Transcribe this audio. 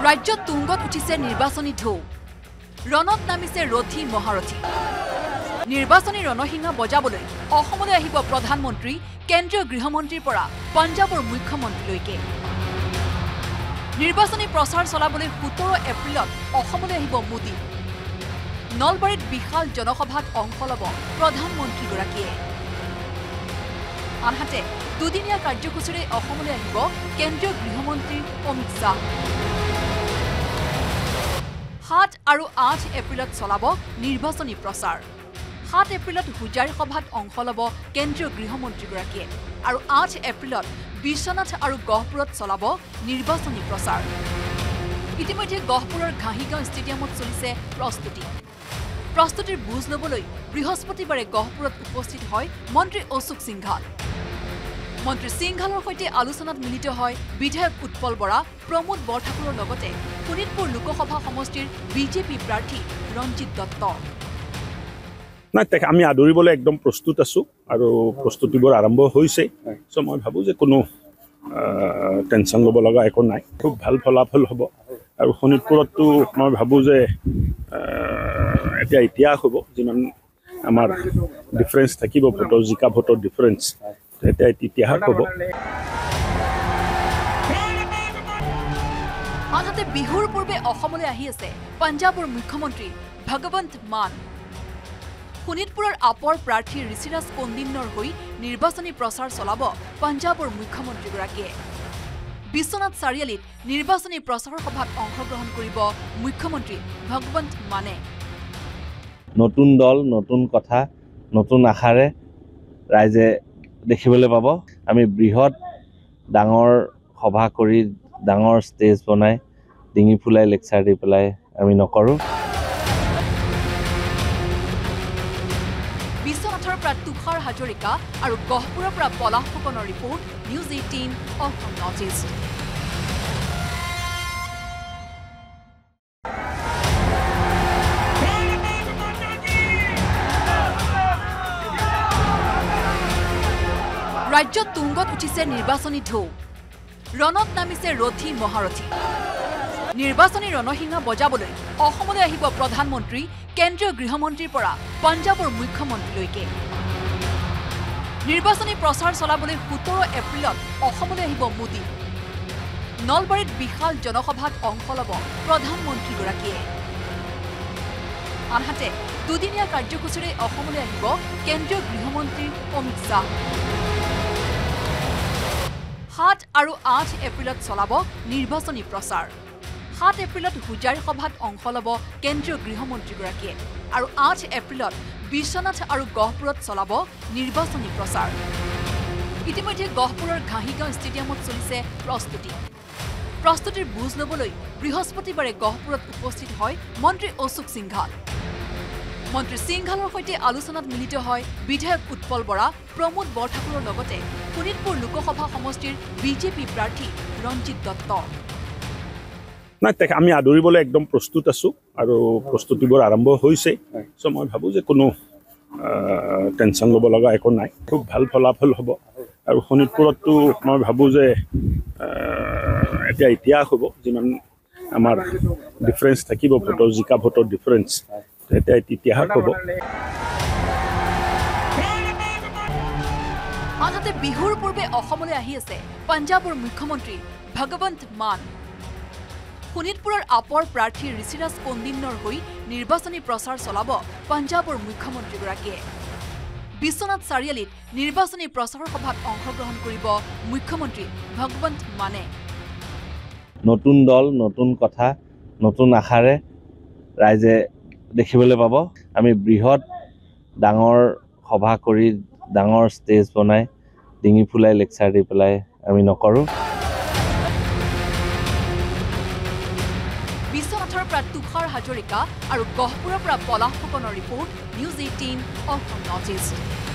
ৰাজ্যত তুংগত উঠিছে নিৰ্বাচনী ঢৌ ৰণত নামিছে ৰথী মহাৰথী নিৰ্বাচনী ৰণসিংহা বজাবলৈ অসমলৈ আহিব প্ৰধানমন্ত্ৰী কেন্দ্ৰীয় গৃহমন্ত্ৰীৰ পৰা পঞ্জাবৰ মুখ্যমন্ত্ৰীলৈকে নিৰ্বাচনী প্ৰচাৰ চলাবলৈ 17 এপ্ৰিলত অসমলৈ আহিব মোদী নলবাৰীত বিশাল জনসভাত অংশ ল'ব প্ৰধানমন্ত্ৰীগৰাকীয়ে আনহাতে দুদিনীয়া কাৰ্যসূচীৰে অসমলৈ আহিব কেন্দ্ৰীয় গৃহমন্ত্ৰী অমিত শাহ 7 আৰু 8 এপ্ৰিলত চলাব নিৰ্বাচনী প্ৰচাৰ 7 এপ্ৰিলত হুজাইৰ সভাত অংশ ল'ব কেন্দ্ৰীয় গৃহমন্ত্ৰীগৰাকীয়ে আৰু 8 এপ্ৰিলত বিশ্বনাথ আৰু গহপুৰত চলাব নিৰ্বাচনী প্ৰচাৰ ইতিমধ্যে গহপুৰৰ ঘাঁহিগাঁও ষ্টেডিয়ামত চলিছে প্ৰস্তুতিৰ বুজ ল'বলৈ বৃহস্পতিবাৰে গহপুৰত উপস্থিত হয় মন্ত্ৰী অশোক সিংঘাল মন্ত্ৰী সিংঘালৰ সৈতে আলোচনাত মিলিত হয় বিধায়ক উৎপল বৰা প্ৰমোদ বৰঠাকুৰৰ লগতে শোণিতপুৰ লোকসভা সমষ্টিৰ বিজেপি প্ৰাৰ্থী ৰঞ্জিত দত্ত নাই আমি আদৰিবলৈ একদম প্ৰস্তুত আছো আৰু প্ৰস্তুতিবোৰ আৰম্ভ হৈছে সো মই ভাবো যে কোনো টেনচন ল'ব লগা একো নাই খুব ভাল ফলাফল হ'ব আৰু শোণিতপুৰতো মই ভাবো যে এতিয়া ইতিহাস হ'ব যিমান আমাৰ ডিফাৰেন্স থাকিব ভোটৰ জিকা ভোটৰ ডিফাৰেন্স এটা ইতিহাস হ'ব আনহাতে বিহুৰ পূৰ্বে অসমলৈ আহি আছে পঞ্জাবৰ মুখ্যমন্ত্ৰী ভগৱন্ত মান শোণিতপুৰৰ আপৰ প্ৰাৰ্থী ঋষিৰাজ কন্দিন্নৰ হৈ নিৰ্বাচনী প্ৰচাৰ চলাব পঞ্জাবৰ মুখ্যমন্ত্ৰীগৰাকীয়ে বিশ্বনাথ চাৰিআলিত নিৰ্বাচনী প্ৰচাৰ সভাত অংশগ্ৰহণ কৰিব মুখ্যমন্ত্ৰী ভগৱন্ত মানে নতুন দল নতুন কথা নতুন আশাৰে ৰাইজে দেখিবলৈ পাব আমি বৃহৎ ডাঙৰ সভা কৰি ডাঙৰ ষ্টেজ বনাই ডিঙি ফুলাই লেকচাৰ দি পেলাই আমি নকৰো বিশ্বনাথৰ পৰা তুষাৰ হাজৰিকা আৰু গহপুৰৰ পৰা পলাশ ফুকনৰ report news 18 Assam north east ৰাজ্যত তুংগত উঠিছে নিৰ্বাচনী ঢৌ ৰণত নামিছে ৰথী মহাৰথী নিৰ্বাচনী ৰণসিংহা বজাবলৈ অসমলৈ আহিব প্ৰধানমন্ত্ৰী কেন্দ্ৰীয় গৃহমন্ত্ৰীৰ পৰা পঞ্জাবৰ মুখ্যমন্ত্ৰীলৈকে নিৰ্বাচনী প্ৰচাৰ চলাবলৈ 17 এপ্ৰিলত অসমলৈ আহিব মোদী নলবাৰীত বিশাল জনসভাত অংশ ল'ব প্ৰধানমন্ত্ৰীগৰাকীয়ে আনহাতে দুদিনীয়া কাৰ্যসূচীৰে অসমলৈ আহিব কেন্দ্ৰীয় গৃহমন্ত্ৰী অমিত শাহ 7 আৰু 8 এপ্ৰিলত চলাব নিৰ্বাচনী প্ৰচাৰ 7 এপ্ৰিলত হুজাইৰ সভাত অংশ ল'ব কেন্দ্ৰীয় গৃহমন্ত্ৰীগৰাকীয়ে আৰু 8 এপ্ৰিলত বিশ্বনাথ আৰু গহপুৰত চলাব নিৰ্বাচনী প্ৰচাৰ ইতিমধ্যে গহপুৰৰ ঘাঁহিগাঁও ষ্টেডিয়ামত চলিছে প্ৰস্তুতিৰ বুজ ল'বলৈ বৃহস্পতিবাৰে গহপুৰত উপস্থিত হয় মন্ত্ৰী অশোক সিংঘাল মন্ত্ৰী সিংঘালৰ সৈতে আলোচনাত মিলিত হয় বিধায়ক উৎপল বৰা প্ৰমোদ বৰঠাকুৰৰ লগতে শোণিতপুৰ লোকসভা সমষ্টিৰ বিজেপি প্ৰাৰ্থী ৰঞ্জিত দত্ত নাই আমি আদৰিবলৈ একদম প্ৰস্তুত আছো আৰু প্ৰস্তুতিবোৰ আৰম্ভ হৈছে সো মই ভাবো যে কোনো টেনচন ল'ব লগা একো নাই খুব ভাল ফলাফল হ'ব আৰু শোণিতপুৰতো মই ভাবো যে এতিয়া ইতিহাস হ'ব যিমান আমাৰ ডিফাৰেন্স থাকিব ভোটৰ জিকা ভোটৰ ডিফাৰেন্স এটা ইতিহাস হ'ব আনহাতে বিহুৰ পূৰ্বে অসমলৈ আহি আছে পঞ্জাবৰ মুখ্যমন্ত্ৰী ভগৱন্ত মান শোণিতপুৰৰ আপৰ প্ৰাৰ্থী ঋষিৰাজ কন্দিন্নৰ হৈ নিৰ্বাচনী প্ৰচাৰ চলাব পঞ্জাবৰ মুখ্যমন্ত্ৰীগৰাকীয়ে বিশ্বনাথ চাৰিআলিত নিৰ্বাচনী প্ৰচাৰ সভাত অংশগ্ৰহণ কৰিব মুখ্যমন্ত্ৰী ভগৱন্ত মানে নতুন দল নতুন কথা নতুন আশাৰে ৰাইজে দেখিবলৈ পাব আমি বৃহৎ ডাঙৰ সভা কৰি ডাঙৰ ষ্টেজ বনাই ডিঙি ফুলাই লেকচাৰ দি পেলাই আমি নকৰো বিশ্বনাথৰ পৰা তুষাৰ হাজৰিকা আৰু গহপুৰৰ পৰা পলাশ ফুকনৰ report news 18 Assam north east